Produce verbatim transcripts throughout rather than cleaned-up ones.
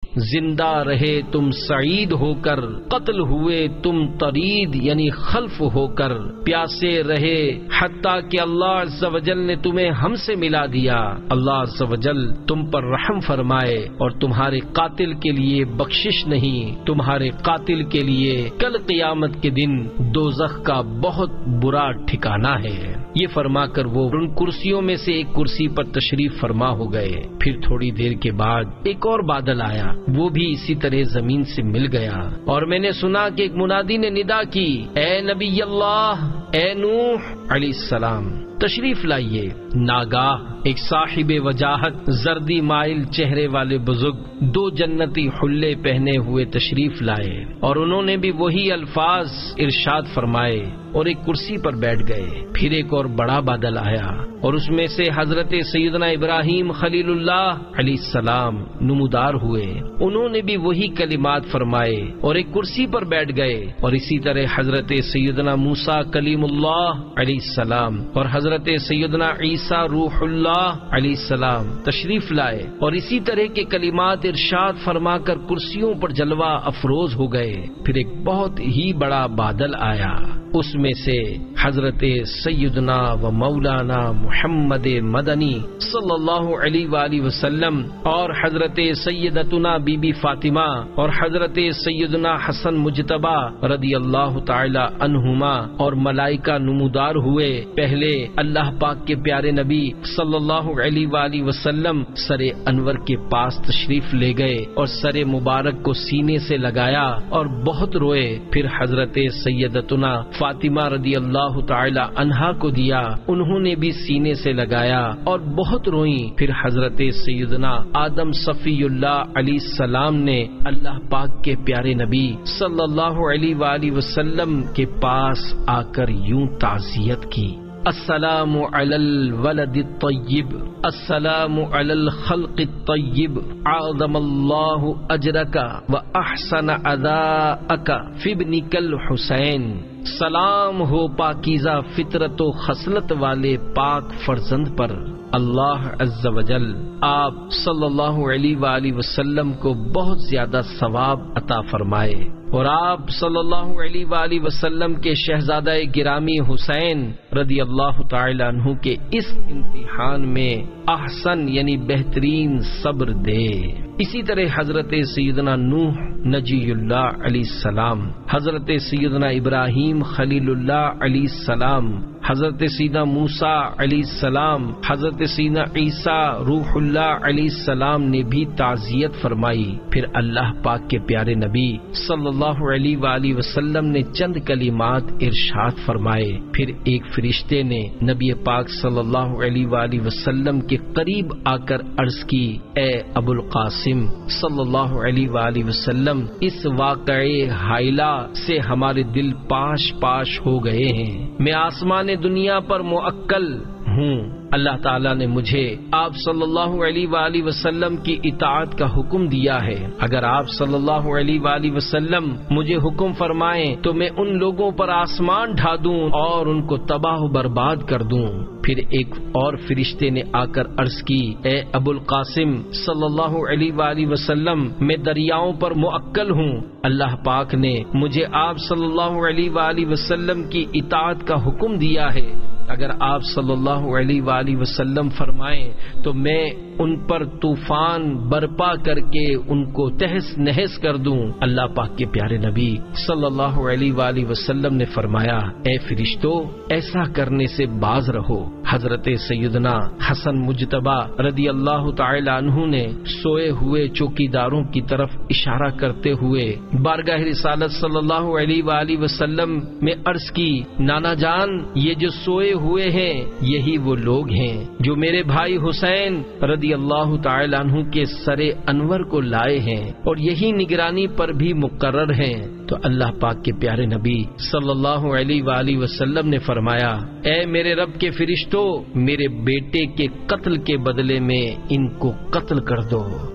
زندہ رہے تم سعید ہو کر، قتل ہوئے تم طرید یعنی خلف ہو کر، پیاسے رہے حتیٰ کہ اللہ عز و جل نے تمہیں ہم سے ملا دیا، اللہ عز و جل تم پر رحم فرمائے اور تمہارے قاتل کے لیے بخشش نہیں، تمہارے قاتل کے لیے کل قیامت کے دن دوزخ کا بہت برا ٹھکانہ ہے۔ یہ فرما کر وہ ان کرسیوں میں سے ایک کرسی پر تشریف فرما ہو گئے۔ پھر تھوڑی دیر کے بعد ایک اور بادل آیا، وہ بھی اسی طرح زمین سے مل گیا، اور میں نے سنا کہ ایک منادی نے ندا کی، اے نبی اللہ، اے نوح علیہ السلام تشریف لائیے۔ ناگاہ ایک صاحب وجاہت زردی مائل چہرے والے بزرگ دو جنتی حلے پہنے ہوئے تشریف لائے، اور انہوں نے بھی وہی الفاظ ارشاد فرمائے اور ایک کرسی پر بیٹھ گئے۔ پھر ایک اور بڑا بادل آیا، اور اس میں سے حضرت سیدنا ابراہیم خلیل اللہ علیہ السلام نمودار ہوئے، انہوں نے بھی وہی کلمات فرمائے اور ایک کرسی پر بیٹھ گئے، اور اسی طرح حضرت سیدنا موسیٰ کلیم اللہ علیہ السلام اور حضرت سیدنا عیسیٰ روح اللہ علیہ السلام تشریف لائے، اور اسی طرح کے کلمات ارشاد فرما کر کرسیوں پر جلوہ افروز ہو گئے۔ پھر ایک بہت ہی بڑا بادل آیا، اس میں سے حضرت سیدنا و مولانا محمد مدنی صلی اللہ علیہ وآلہ وسلم اور حضرت سیدتنا بی بی فاطمہ اور حضرت سیدنا حسن مجتبی رضی اللہ تعالی عنہما اور ملائکہ نمودار ہوئے۔ پہلے اللہ پاک کے پیارے نبی صلی اللہ علیہ وآلہ وسلم سر انور کے پاس تشریف لے گئے اور سر مبارک کو سینے سے لگایا اور بہت روئے۔ پھر حضرت سیدتنا فاطمہ رضی اللہ تعالی عنہا کو دیا، انہوں نے بھی سینے سے لگایا اور بہت روئیں۔ پھر حضرت سیدنا آدم صفی اللہ علیہ السلام نے اللہ پاک کے پیارے نبی صلی اللہ علیہ وآلہ وسلم کے پاس آ کر یوں تعزیت کی، السلام علی الولد الطیب، السلام علی الخلق الطیب، اعظم اللہ اجرک و احسن عزاءک فی ابنک الحسین۔ سلام ہو پاکیزہ فطرت و خصلت والے پاک فرزند پر، اللہ عز و جل آپ صلی اللہ علیہ وآلہ وسلم کو بہت زیادہ ثواب عطا فرمائے، اور آپ صلی اللہ علیہ وآلہ وسلم کے شہزادہ گرامی حسین رضی اللہ تعالی عنہ کے اس امتحان میں احسن یعنی بہترین صبر دے۔ اسی طرح حضرت سیدنا نوح نجی اللہ علیہ السلام، حضرت سیدنا ابراہیم خلیل اللہ علیہ السلام، حضرت سیدنا موسیٰ علیہ السلام، حضرت سیدنا عیسیٰ روح اللہ علیہ السلام نے بھی تعزیت فرمائی۔ پھر اللہ پاک کے پیارے نبی صلی اللہ علیہ وآلہ وسلم نے چند کلمات ارشاد فرمائے۔ پھر ایک فرشتے نے نبی پاک صلی اللہ علیہ وآلہ وسلم کے قریب آ کر عرض کی، اے ابو القاسم صلی اللہ علیہ وآلہ وسلم، اس واقعے ہائلہ سے ہمارے دل پاش پاش ہو گئے ہیں، میں آسمان دنیا پر موکل ہوں، اللہ تعالیٰ نے مجھے آپ صلی اللہ علیہ وآلہ وسلم کی اطاعت کا حکم دیا ہے، اگر آپ صلی اللہ علیہ وآلہ وسلم مجھے حکم فرمائیں تو میں ان لوگوں پر آسمان ڈھا دوں اور ان کو تباہ و برباد کر دوں۔ پھر ایک اور فرشتے نے آ کر عرض کی، اے ابو القاسم صلی اللہ علیہ وآلہ وسلم، میں دریاؤں پر موکل ہوں، اللہ پاک نے مجھے آپ صلی اللہ علیہ وآلہ وسلم کی اطاعت کا حکم دیا ہے، اگر آپ صلی اللہ علیہ وآلہ وسلم فرمائیں تو میں ان پر طوفان برپا کر کے ان کو تہس نہس کر دوں۔ اللہ پاک کے پیارے نبی صلی اللہ علیہ وآلہ وسلم نے فرمایا، اے فرشتوں، ایسا کرنے سے باز رہو۔ حضرت سیدنا حسن مجتبی رضی اللہ تعالی عنہ نے سوئے ہوئے چوکیداروں کی طرف اشارہ کرتے ہوئے بارگاہ رسالت صلی اللہ علیہ وآلہ وسلم میں عرض کی، نانا جان، یہ جو سوئے ہوئے ہیں یہی وہ لوگ ہیں جو میرے بھائی حسین رضی اللہ تعالی عنہ کے سر انور کو لائے ہیں اور یہی نگرانی پر بھی مقرر ہیں۔ تو اللہ پاک کے پیارے نبی صلی اللہ علیہ وآلہ وسلم نے فرمایا، اے میرے رب کے فرشتوں، میرے بیٹے کے قتل کے بدلے میں ان کو قتل کر دو۔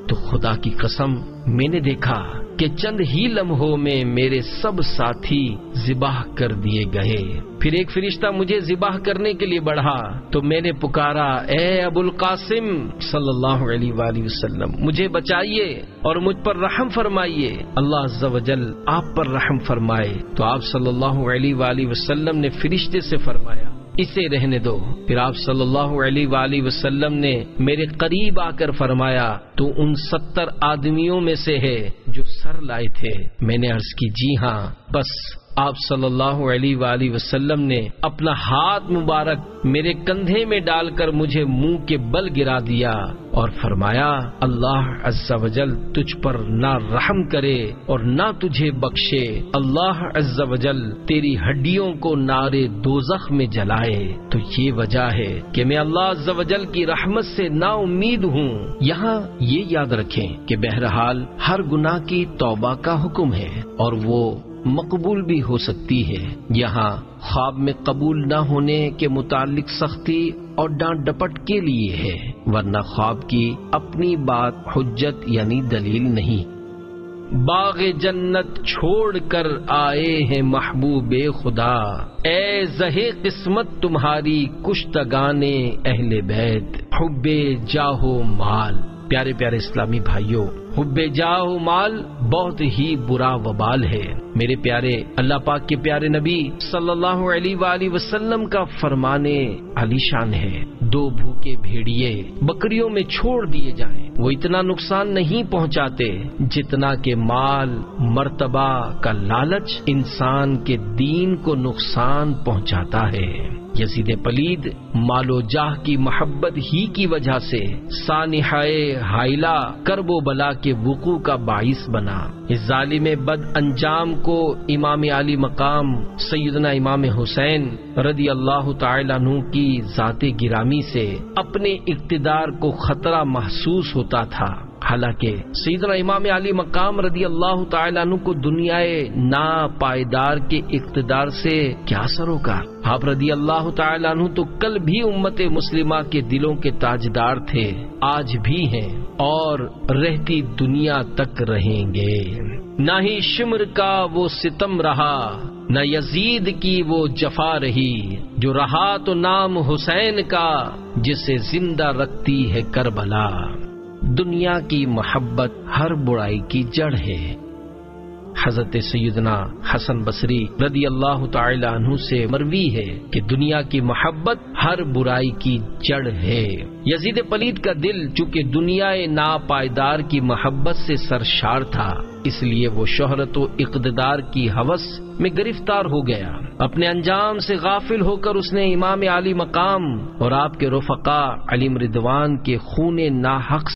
تو خدا کی قسم میں نے دیکھا کہ چند ہی لمحوں میں میرے سب ساتھی ذبح کر دیے گئے۔ پھر ایک فرشتہ مجھے ذبح کرنے کے لیے بڑھا تو میں نے پکارا، اے ابو القاسم صلی اللہ علیہ وآلہ وسلم، مجھے بچائیے اور مجھ پر رحم فرمائیے، اللہ عز و جل آپ پر رحم فرمائے۔ تو آپ صلی اللہ علیہ وآلہ وسلم نے فرشتے سے فرمایا، اسے رہنے دو۔ پھر آپ صلی اللہ علیہ وآلہ وسلم نے میرے قریب آ کر فرمایا، تو ان ستر آدمیوں میں سے ہے جو سر لائے تھے؟ میں نے عرض کی، جی ہاں۔ بس آپ صلی اللہ علیہ وآلہ وسلم نے اپنا ہاتھ مبارک میرے کندھے میں ڈال کر مجھے منہ کے بل گرا دیا اور فرمایا، اللہ عز و جل تجھ پر نہ رحم کرے اور نہ تجھے بخشے، اللہ عز و جل تیری ہڈیوں کو نارے دوزخ میں جلائے۔ تو یہ وجہ ہے کہ میں اللہ عز و جل کی رحمت سے نا امید ہوں۔ یہاں یہ یاد رکھیں کہ بہرحال ہر گناہ کی توبہ کا حکم ہے اور وہ مقبول بھی ہو سکتی ہے۔ یہاں خواب میں قبول نہ ہونے کے متعلق سختی اور ڈانٹ ڈپٹ کے لیے ہے، ورنہ خواب کی اپنی بات حجت یعنی دلیل نہیں۔ باغ جنت چھوڑ کر آئے ہیں محبوب خدا، اے زہے قسمت تمہاری کشتگانے اہل بیت، حب جاہ و مال۔ پیارے پیارے اسلامی بھائیوں، حب جاہ و مال بہت ہی برا وبال ہے۔ میرے پیارے اللہ پاک کے پیارے نبی صلی اللہ علیہ وآلہ وسلم کا فرمانے علی شان ہے، دو بھوکے بھیڑیے بکریوں میں چھوڑ دیے جائیں، وہ اتنا نقصان نہیں پہنچاتے جتنا کہ مال مرتبہ کا لالچ انسان کے دین کو نقصان پہنچاتا ہے۔ یزید پلید مال و جاہ کی محبت ہی کی وجہ سے سانحۂ حائلہ کرب و بلا کے وقوع کا باعث بنا۔ اس ظالم بد انجام کو امام علی مقام سیدنا امام حسین رضی اللہ تعالی عنہ کی ذات گرامی سے اپنے اقتدار کو خطرہ محسوس ہوتا تھا، حالانکہ سیدنا امام علی مقام رضی اللہ تعالیٰ عنہ کو دنیائے نا پائیدار کے اقتدار سے کیا سروکار۔ آپ رضی اللہ تعالیٰ عنہ تو کل بھی امت مسلمہ کے دلوں کے تاجدار تھے، آج بھی ہیں اور رہتی دنیا تک رہیں گے۔ نہ ہی شمر کا وہ ستم رہا، نہ یزید کی وہ جفا رہی، جو رہا تو نام حسین کا، جسے زندہ رکھتی ہے کربلا۔ دنیا کی محبت ہر برائی کی جڑ ہے۔ حضرت سیدنا حسن بصری رضی اللہ تعالی عنہ سے مروی ہے کہ دنیا کی محبت ہر برائی کی جڑ ہے۔ یزید پلید کا دل چونکہ دنیا ناپائیدار کی محبت سے سرشار تھا، اس لیے وہ شہرت و اقتدار کی ہوس میں گرفتار ہو گیا۔ اپنے انجام سے غافل ہو کر اس نے امام علی مقام اور آپ کے رفقا علی رضوان کے خون ناحق